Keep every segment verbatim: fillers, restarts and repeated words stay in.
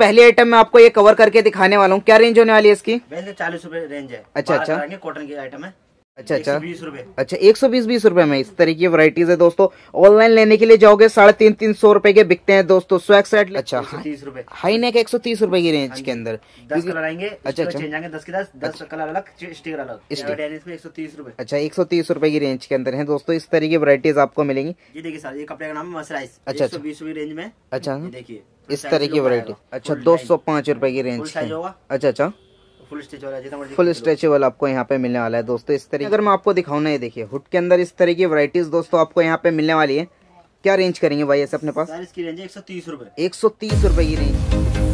पहले आइटम में आपको ये कवर करके दिखाने वाला हूँ। क्या रेंज होने वाली है इसकी? चालीस रूपए रेंज है। अच्छा अच्छा, कॉटन की आइटम है। अच्छा अच्छा, बीस रूपए। अच्छा एक सौ बीस बीस रूपए में इस तरीके की वैरायटीज है दोस्तों। ऑनलाइन लेने के लिए जाओगे साढ़े तीन तीन सौ रुपए के बिकते हैं दोस्तों। स्वैग सेट अच्छा तीस रूपए, हाई नेक एक सौ तीस रूपए की रेंज के अंदर दस कलर आएंगे। अच्छा अच्छा, चेंज आएंगे दस के दस, दस कलर अलग, स्टिकर अलग, एक सौ तीस रूपए। अच्छा एक सौ तीस रूपए की रेंज के अंदर है दोस्तों। इस तरह की वैरायटीज आपको मिलेंगी। ये देखिए सर, ये कपड़े का नाम है मसराइज। अच्छा अच्छा, बीस रूपए रेंज में। अच्छा देखिए इस तरह की वैरायटी। अच्छा दो सौ पाँच रूपए की रेंज होगा। अच्छा अच्छा, फुल स्टिच वाला, फुल स्ट्रेचेबल आपको यहाँ पे मिलने वाला है दोस्तों। इस तरीके अगर मैं आपको दिखाऊं ना, ये देखिए हुड के अंदर इस तरह की वैरायटीज दोस्तों आपको यहाँ पे मिलने वाली है। क्या रेंज करेंगे भाई ऐसे अपने पास? इसकी रेंज है एक सौ तीस रूपए। एक सौ तीस रूपए की रेंज।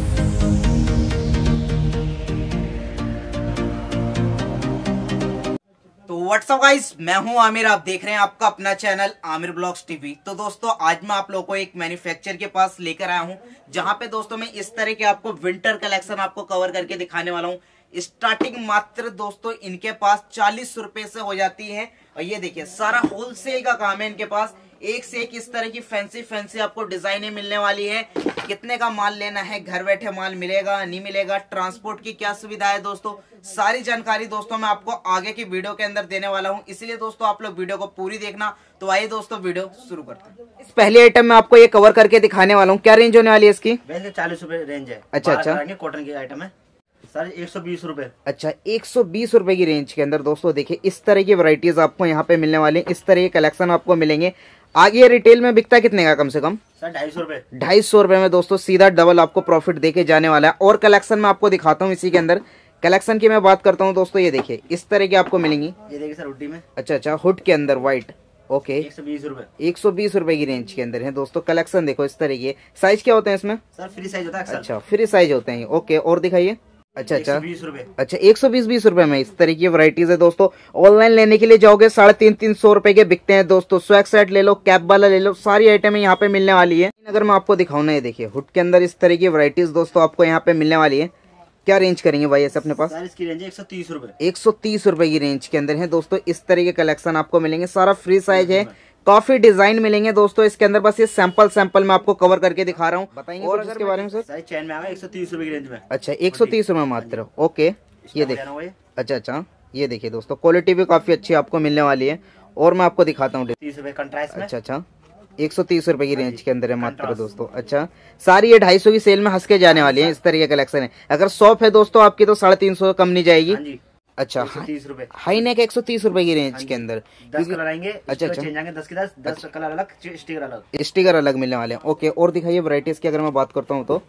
तो व्हाट्सअप गाइस, मैं हूं आमिर, आप देख रहे हैं आपका अपना चैनल आमिर ब्लॉग्स टीवी। तो दोस्तों आज मैं आप लोगों को एक मैन्युफैक्चर के पास लेकर आया हूं, जहां पे दोस्तों मैं इस तरह के आपको विंटर कलेक्शन आपको कवर करके दिखाने वाला हूं। स्टार्टिंग मात्र दोस्तों इनके पास चालीस रुपए से हो जाती है। और ये देखिए सारा होलसेल का काम है इनके पास। एक से एक इस तरह की फैंसी फैंसी आपको डिजाइनें मिलने वाली है। कितने का माल लेना है, घर बैठे माल मिलेगा नहीं मिलेगा, ट्रांसपोर्ट की क्या सुविधा है दोस्तों, सारी जानकारी दोस्तों मैं आपको आगे की वीडियो के अंदर देने वाला हूं। इसलिए दोस्तों आप लोग वीडियो को पूरी देखना। तो आइए दोस्तों वीडियो शुरू करते हैं। इस पहले आइटम में आपको ये कवर करके दिखाने वाला हूँ। क्या रेंज होने वाली है इसकी? वैसे चालीस रूपए रेंज है। अच्छा अच्छा, कॉटन की आइटम है सर, एक सौ बीस रूपए। अच्छा एक सौ बीस रूपए की रेंज के अंदर दोस्तों देखिए इस तरह की वैरायटीज आपको यहाँ पे मिलने वाली है। इस तरह के कलेक्शन आपको मिलेंगे। आगे रिटेल में बिकता कितने का कम से कम? सर ढाई सौ रूपए। ढाई सौ रुपए में दोस्तों सीधा डबल आपको प्रॉफिट देके जाने वाला है। और कलेक्शन में आपको दिखाता हूँ इसी के अंदर। कलेक्शन की मैं बात करता हूँ दोस्तों, ये देखिए इस तरह की आपको मिलेंगी। ये देखिए सर हुडी में। अच्छा अच्छा, हुड के अंदर व्हाइट। ओके एक सौ बीस रूपए। एक सौ बीस रूपए की रेंज के अंदर है दोस्तों। कलेक्शन देखो इस तरह की। साइज क्या होते हैं इसमें? सर फ्री साइज होता है। अच्छा फ्री साइज होते हैं। ओके और दिखाइए। अच्छा अच्छा, बीस रूपए। अच्छा एक सौ बीस बीस रूपए में इस तरह की वैरायटीज है दोस्तों। ऑनलाइन लेने के लिए जाओगे साढ़े तीन तीन सौ रुपए के बिकते हैं दोस्तों। स्वैग सेट ले लो, कैप वाला ले लो, सारी आइटम यहाँ पे मिलने वाली है। अगर मैं आपको दिखाऊं ना, ये देखिए हुड के अंदर इस तरह की वैरायटीज दोस्तों आपको यहाँ पे मिलने वाली है। क्या रेंज करेंगे भाई ऐसे अपने पास? इसकी रेंज है एक सौ तीस रूपए। एक सौ तीस रूपए की रेंज के अंदर है दोस्तों। इस तरह के कलेक्शन आपको मिलेंगे। सारा फ्री साइज है, काफी डिजाइन मिलेंगे दोस्तों इसके अंदर। बस ये सैंपल सैंपल मैं आपको कवर करके दिखा रहा हूँ। बताएंगे और इसके बारे में सर? चैन में आएगा एक सौ तीस रूपए की रेंज में। अच्छा एक सौ तीस रूपए मात्र। ओके ये देखिए। अच्छा अच्छा, ये देखिए दोस्तों क्वालिटी भी काफी अच्छी आपको मिलने वाली है। और मैं आपको दिखाता हूँ। तीस रूपए कंट्रास्ट में। अच्छा अच्छा, एक सौ तीस रूपए की रेंज के अंदर है मात्र दोस्तों। अच्छा सारी ये ढाई सौ की सेल में हंस के जाने वाली है। इस तरह के कलेक्शन है। अगर शॉप है दोस्तों आपकी तो साढ़े तीन सौ कम नहीं जाएगी। अच्छा तीस रूपए हाई नेक एक सौ तीस रूपए की रेंज के अंदर। दस कलर आएंगे। अच्छा अच्छा, चेंज आएंगे दस के दस, दस कलर अलग, स्टिकर अलग, स्टिकर अलग मिलने वाले हैं। ओके और दिखाइए वैरायटीज की अगर मैं बात करता हूँ तो।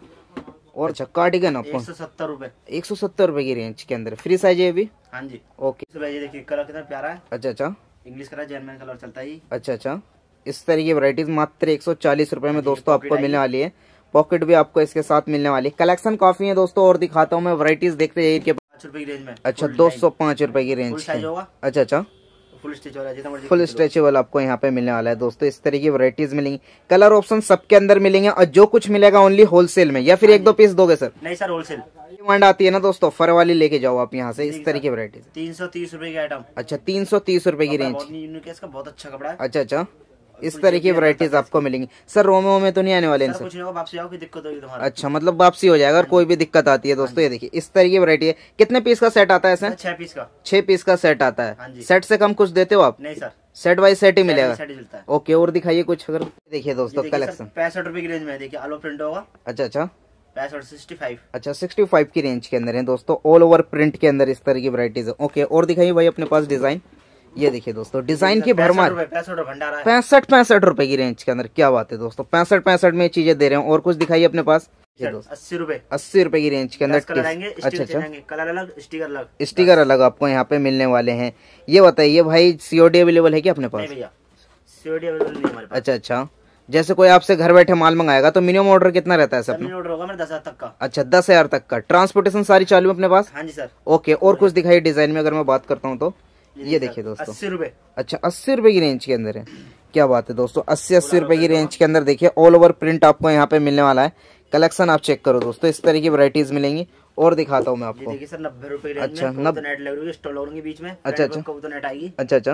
और अच्छा कार्डिगन आपको एक सौ सत्तर रूपए। एक सौ सत्तर रूपए की रेंज के अंदर फ्री साइज है भी। हाँ जी। ओके ये देखिए कलर कितना प्यारा है। अच्छा अच्छा, इंग्लिश कलर जर्मन कलर चलता है। अच्छा अच्छा, इस तरह की वैरायटीज मात्र एक सौ चालीस रूपए में दोस्तों आपको मिलने वाली है। पॉकेट भी आपको इसके साथ मिलने वाली है। कलेक्शन काफी है दोस्तों और दिखाता हूँ मैं वैरायटीज देखते हैं इनके पाँच रुपए की रेंज में। अच्छा दो सौ पाँच रूपए की रेंज। अच्छा अच्छा, फुल स्टिच वाला, फुल स्ट्रेचेबल आपको यहाँ पे मिलने वाला है दोस्तों। इस तरह की वैरायटीज मिलेंगी। कलर ऑप्शन सबके अंदर मिलेंगे। और जो कुछ मिलेगा ओनली होलसेल में, या फिर एक दो पीस दोगे सर? नहीं सर होलसेल। डिमांड आती है ना दोस्तों, फर वाली लेके जाओ आप यहाँ से। इस तरह की वैरायटीज तीन सौ तीस रूपए की आइटम। अच्छा तीन सौ तीस रूपए की रेंज। बहुत अच्छा कपड़ा है। अच्छा अच्छा, इस तरह की वैरायटीज आपको मिलेंगी। सर रोमो में तो नहीं आने वाले इनसे? कुछ नहीं होगा, वापसी आओ, कोई दिक्कत होगी तुम्हारा। अच्छा मतलब वापसी हो जाएगा अगर कोई भी दिक्कत आती है दोस्तों। ये देखिए इस तरह की वैरायटी है। कितने पीस का सेट आता है सर? छह पीस का। छह पीस का सेट आता है। सेट से कम कुछ देते हो आप? नहीं सर, सेट बाई सेट ही मिलेगा। सेट ही मिलता है। ओके और दिखाइए कुछ अगर। देखिए दोस्तों कलेक्शन पैंसठ रुपए की रेंज में। देखिए आलो प्रिंट होगा। अच्छा अच्छा, पैंसठ सिक्सटी फाइव। अच्छा सिक्सटी फाइव की रेंज के अंदर है दोस्तों। ऑल ओवर प्रिंट के अंदर इस तरह की वैरायटीज है। ओके और दिखाइए भाई अपने पास डिजाइन। ये देखिए दोस्तों डिजाइन की भरमार। पैंसठ पैंसठ रुपए की रेंज के अंदर। क्या बात है दोस्तों, पैंसठ पैंसठ में चीजें दे रहे हैं। और कुछ दिखाइए अपने पास। अस्सी रुपए अस्सी रुपए की रेंज के अंदर। अच्छा अच्छा, कलर अलग, स्टिकर अलग, स्टिकर अलग आपको यहाँ पे मिलने वाले हैं। ये बताइए भाई सीओडी अवेलेबल है क्या अपने पास? सीओडी अवेलेबल नहीं हमारे पास। अच्छा अच्छा, जैसे कोई आपसे घर बैठे माल मंगाएगा तो मिनिमम ऑर्डर कितना रहता है सर? मिनिमम ऑर्डर होगा मेरा दस हजार तक का। अच्छा दस हजार तक का। ट्रांसपोर्टेशन सारी चालू है अपने पास? हाँ जी सर। ओके और कुछ दिखाइए डिजाइन में अगर मैं बात करता हूँ तो। ये देखिए दोस्तों अस्सी रुपए। अच्छा अस्सी रुपए की रेंज के अंदर है। क्या बात है दोस्तों, अस्सी अस्सी रुपए की रेंज के अंदर देखिए ऑल ओवर प्रिंट आपको यहाँ पे मिलने वाला है। कलेक्शन आप चेक करो दोस्तों, इस तरह की वैरायटीज मिलेंगी। और दिखाता हूँ मैं आपको। देखिए सर नब्बे रुपए अच्छा नब्बे नेट लग रही है, स्टॉल लगेंगे बीच में। अच्छा अच्छा, तो नेट आएगी। अच्छा अच्छा,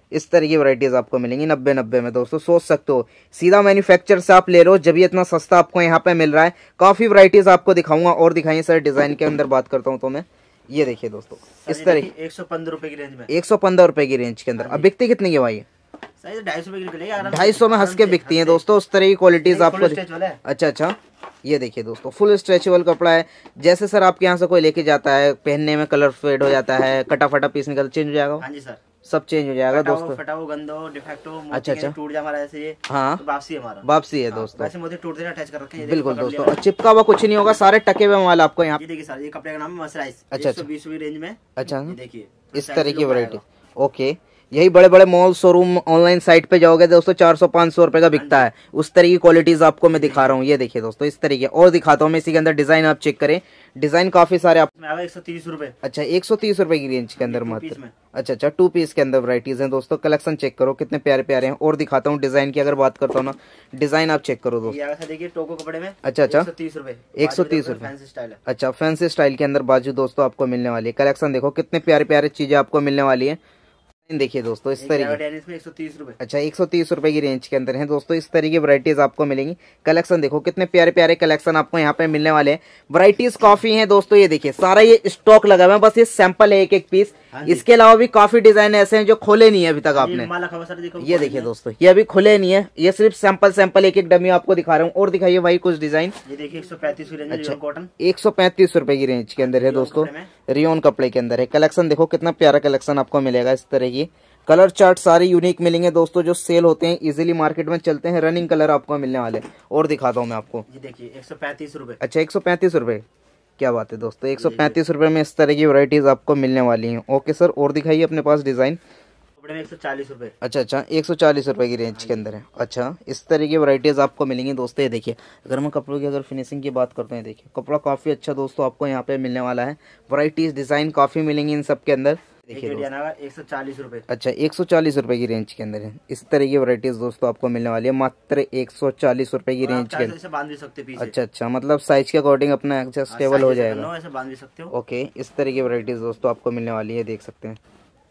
इस तरह की वैरायटीज आपको मिलेंगी नब्बे नब्बे में दोस्तों, सोच सकते हो सीधा मैन्युफैक्चर से आप ले रहे हो जब ये इतना सस्ता आपको यहाँ पे मिल रहा है। काफी वैरायटीज आपको दिखाऊंगा और दिखाइए सर। डिजाइन के अंदर बात करता हूँ तो मैं, ये देखिए दोस्तों इस तरह एक सौ पंद्रह रुपए की रेंज में, एक सौ पंद्रह रुपए की रेंज के अंदर। अब बिकती कितनी की भाई? ढाई सौ ढाई सौ में हंस के बिकती है दोस्तों। उस तरह की क्वालिटीज आपको। अच्छा अच्छा, ये देखिए दोस्तों फुल स्ट्रेचेबल कपड़ा है। जैसे सर आपके यहाँ से कोई लेके जाता है, पहनने में कलर फेड हो जाता है, कटा फटा पीस निकल चेंज हो जाएगा। हाँ जी सर, सब चेंज हो जाएगा दोस्तों। फटा हो, गंदा हो, डिफेक्ट हो, अच्छा अच्छा, टूट जाए हमारा ऐसे, ये हाँ तो वापसी है हमारा, वापसी है दोस्तों। वैसे मोती टूट देना, अटैच कर रखे हैं बिल्कुल दोस्तों, और चिपका हुआ कुछ नहीं होगा, सारे टके हुए माल आपको यहाँ। ये देखिए सर, ये कपड़े का नाम है मसराइज। अच्छा अच्छा, बीस रुपए रेंज में। अच्छा, देखिए इस तरह की वैरायटी। ओके, यही बड़े बड़े मॉल शोरूम ऑनलाइन साइट पे जाओगे दोस्तों चार सौ पाँच सौ रुपए का बिकता है। उस तरह की क्वालिटीज आपको मैं दिखा रहा हूँ। ये देखिए दोस्तों इस तरीके और दिखाता हूँ मैं। इसी के अंदर डिजाइन आप चेक करें, डिजाइन काफी सारे आप। एक सौ तीस रुपए। अच्छा, एक सौ तीस रुपए की रेंज के अंदर मात्र। अच्छा अच्छा, टू पीस के अंदर वैरायटीज हैं दोस्तों। कलेक्शन चेक करो कितने प्यारे प्यारे हैं। और दिखाता हूँ डिजाइन की अगर बात करता हूँ ना, डिजाइन आप चेक करो दोस्तों। देखिए टोको कपड़े में। अच्छा अच्छा, तीस रुपए, एक सौ तीस रुपए। अच्छा, फैंसी स्टाइल के अंदर बाजू दोस्तों आपको मिलने वाली है। कलेक्शन देखो कितने प्यारे प्यारे चीजें आपको मिलने वाली है। देखिए दोस्तों इस तरीके। एक सौ तीस रुपए। अच्छा, एक सौ तीस रुपए की रेंज के अंदर है दोस्तों। इस तरह की वैरायटीज आपको मिलेंगी। कलेक्शन देखो कितने प्यारे प्यारे कलेक्शन आपको यहाँ पे मिलने वाले हैं। वैरायटीज काफी हैं दोस्तों। ये देखिए सारा ये स्टॉक लगा हुआ है, बस ये सैंपल है एक एक पीस। इसके अलावा भी काफी डिजाइन ऐसे हैं जो खोले नहीं है अभी तक आपने। ये देखिए दोस्तों, ये अभी खुले नहीं है, ये सिर्फ सैंपल सैंपल एक एक डमी आपको दिखा रहा हूँ। और दिखाइए भाई कुछ डिजाइन। ये देखिए एक सौ पैंतीस की रेंज। अच्छा, कॉटन एक सौ पैंतीस रुपए की रेंज के अंदर है दोस्तों। रियोन कपड़े के अंदर है। कलेक्शन देखो कितना प्यारा कलेक्शन आपको मिलेगा। इस तरह की कलर चार्ट सारे यूनिक मिलेंगे दोस्तों, जो सेल होते हैं इजीली मार्केट में चलते हैं। रनिंग कलर आपको मिलने वाले। और दिखाता हूँ मैं आपको। ये देखिए एक सौ पैंतीस रुपए। अच्छा, एक सौ पैंतीस रुपए, क्या बात है दोस्तों। एक सौ पैंतीस रुपए में इस तरह की वैरायटीज आपको मिलने वाली हैं। ओके सर, और दिखाइए अपने पास डिजाइन। कपड़े में एक सौ चालीस रुपए। अच्छा अच्छा, एक सौ चालीस रुपए की रेंज के अंदर है। अच्छा, इस तरह की वैरायटीज आपको मिलेंगी दोस्तों। ये देखिए, अगर मैं कपड़ों की अगर फिनिशिंग की बात करते हैं, देखिए कपड़ा काफी अच्छा दोस्तों आपको यहाँ पे मिलने वाला है। वैरायटीज डिजाइन काफी मिलेंगी इन सब के अंदर। देखिए एक सौ चालीस रुपए। अच्छा, एक सौ चालीस रुपए की रेंज के अंदर है। इस तरह की वैरायटीज दोस्तों आपको मिलने वाली है मात्र एक सौ चालीस रुपए की रेंज के अंदर। बांध भी सकते पीछे। अच्छा अच्छा, मतलब साइज के अकॉर्डिंग अपना एडजस्टेबल हो जाएगा। ऐसे बांध भी सकते हो। ओके, इस तरह की वैरायटीज दोस्तों आपको मिलने वाली है, देख सकते हैं।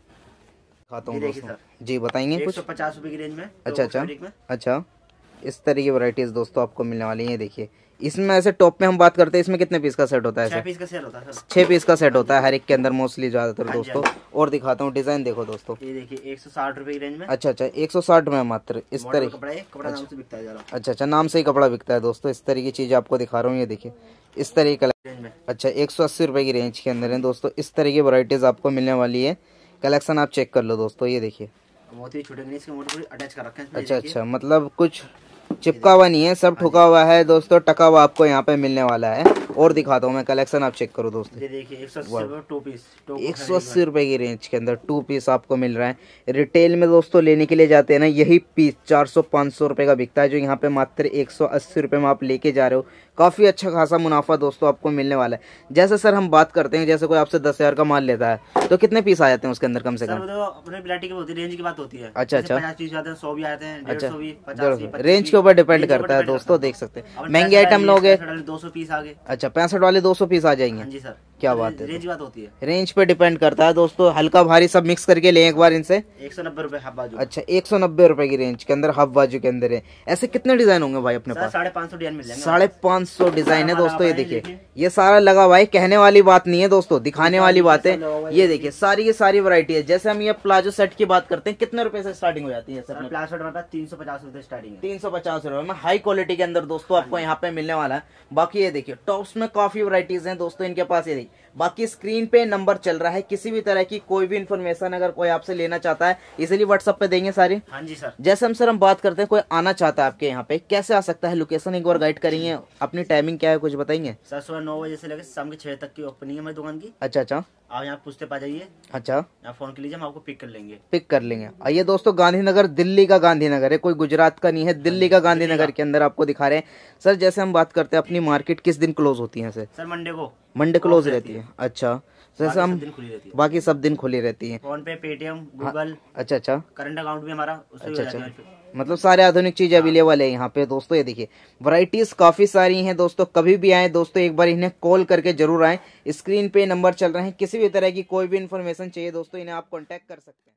खाता हूँ दोस्तों जी, बताएंगे कुछ। एक सौ पचास रुपए की रेंज में। अच्छा अच्छा अच्छा, इस तरह की वैरायटीज दोस्तों आपको मिलने वाली है। देखिए इसमें ऐसे टॉप में हम बात करते हैं, इसमें कितने पीस का सेट होता है? छह पीस का सेट होता है। छह पीस का सेट होता है हर एक के अंदर मोस्टली ज्यादातर दोस्तों। और दिखाता हूँ डिजाइन देखो दोस्तों। ये देखिए एक सौ साठ रुपए की रेंज में। अच्छा अच्छा, एक सौ साठ में मात्र इस तरह कपड़ा है, कपड़ा नाम से बिकता है ज़रा। अच्छा अच्छा, नाम से ही कपड़ा बिकता है दोस्तों। इस तरह की चीज आपको दिखा रहा हूँ। ये देखिए इस तरह का रेंज में। अच्छा, एक सौ अस्सी रुपए की रेंज के अंदर है दोस्तों। इस तरह की वैरायटीज आपको मिलने वाली है। कलेक्शन आप चेक कर लो दोस्तों। ये देखिए मोती छोटे मोटे अटैच कर रखे हैं। अच्छा अच्छा, मतलब कुछ चिपका हुआ नहीं है, सब ठुका हुआ है दोस्तों, टका हुआ आपको यहाँ पे मिलने वाला है। और दिखाता हूँ मैं कलेक्शन, आप चेक करो दोस्तों। ये देखिए एक सौ अस्सी टू पीस, एक सौ अस्सी रुपए की रेंज के अंदर टू पीस आपको मिल रहा है। रिटेल में दोस्तों लेने के लिए जाते हैं ना, यही पीस चार सौ पाँच सौ रुपए का बिकता है, जो यहाँ पे मात्र एक सौ अस्सी रुपए में आप लेके जा रहे हो। काफी अच्छा खासा मुनाफा दोस्तों आपको मिलने वाला है। जैसे सर हम बात करते हैं, जैसे कोई आपसे दस हजार का माल लेता है तो कितने पीस आ जाते हैं उसके अंदर कम से कम? अपने वैरायटी की रेंज की बात होती है। अच्छा अच्छा, पचास पीस आते हैं, सौ भी आते हैं, अच्छा, सौ भी, पचास भी, रेंज के ऊपर डिपेंड करता है दोस्तों, देख सकते हैं। महंगे आइटम लोगे दो सौ पीस आगे। अच्छा, पैंसठ वाले दो सौ पीस आ जाएंगे। जी सर, क्या बात है। रेंज बात होती है, रेंज पे डिपेंड करता है दोस्तों। हल्का भारी सब मिक्स करके ले एक बार इनसे। एक सौ नब्बे रुपए हाफ बाजू। अच्छा, एक सौ नब्बे रुपए की रेंज के अंदर हाफ बाजू के अंदर है। ऐसे कितने डिजाइन होंगे भाई अपने पास? साढ़े पाँच सौ डिजाइन मिल जाएंगे। साढ़े पाँच सौ डिजाइन है दोस्तों। ये देखिए, ये सारा लगा हुआ है, कहने वाली बात नहीं है दोस्तों, दिखाने वाली बात है। ये देखिए सारी की सारी वैरायटी है। जैसे हम ये प्लाजो सेट की बात करते हैं, कितने रुपए से स्टार्टिंग हो जाती है? प्लाजो सेट तीन सौ पचास रुपए स्टार्टिंग। तीन सौ पचास रुपए में हाई क्वालिटी के अंदर दोस्तों आपको यहाँ पे मिलने वाला है। बाकी ये देखिए टॉप्स में काफी वैरायटीज हैं दोस्तों इनके पास। ये देखिए, बाकी स्क्रीन पे नंबर चल रहा है, किसी भी तरह की कोई भी इन्फॉर्मेशन अगर कोई आपसे लेना चाहता है इजीली व्हाट्सएप पे देंगे सारी। हाँ जी सर। जैसे हम सर हम बात करते हैं, कोई आना चाहता है आपके यहाँ पे, कैसे आ सकता है? लोकेशन एक बार गाइड करेंगे, अपनी टाइमिंग क्या है कुछ बताएंगे? सर सुबह नौ बजे से लेकर शाम के छह तक की ओपनिंग है मेरी दुकान की। अच्छा अच्छा, आप यहाँ पूछते पा जाइए। अच्छा, यहाँ फोन कर लीजिए, हम आपको पिक कर लेंगे। पिक कर लेंगे। ये दोस्तों गांधीनगर, दिल्ली का गांधीनगर है, कोई गुजरात का नहीं है, दिल्ली का गांधीनगर के अंदर आपको दिखा रहे हैं। सर जैसे हम बात करते हैं, अपनी मार्केट किस दिन क्लोज होती है सर? सर मंडे को। मंडे क्लोज रहती है। अच्छा, जैसे हम बाकी सब दिन खुली रहती है। फोन पे, पेटीएम, गूगल। अच्छा अच्छा, करंट अकाउंट भी हमारा। अच्छा अच्छा, मतलब सारे आधुनिक चीज अवेलेबल है यहाँ पे दोस्तों। ये देखिए वैरायटीज काफी सारी हैं दोस्तों। कभी भी आए दोस्तों, एक बार इन्हें कॉल करके जरूर आए। स्क्रीन पे नंबर चल रहे हैं, किसी भी तरह की कोई भी इन्फॉर्मेशन चाहिए दोस्तों, इन्हें आप कॉन्टेक्ट कर सकते हैं।